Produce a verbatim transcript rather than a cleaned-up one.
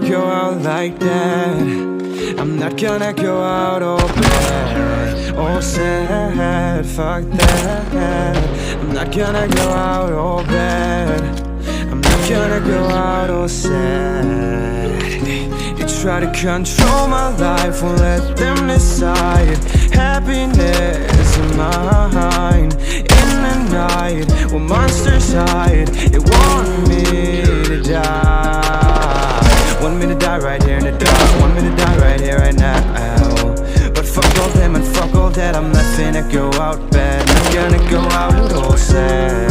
go out like that. I'm not gonna go out all bad, all sad, fuck that. I'm not gonna go out all bad. I'm not gonna go out all sad. You try to control my life, won't let them decide. Happiness in mine. In the night, when monsters hide, they want me to die. Want me to die right here in the dark. Want me to die right here, right now. But fuck all them and fuck all that. I'm not finna go out bad. Not gonna go out all sad.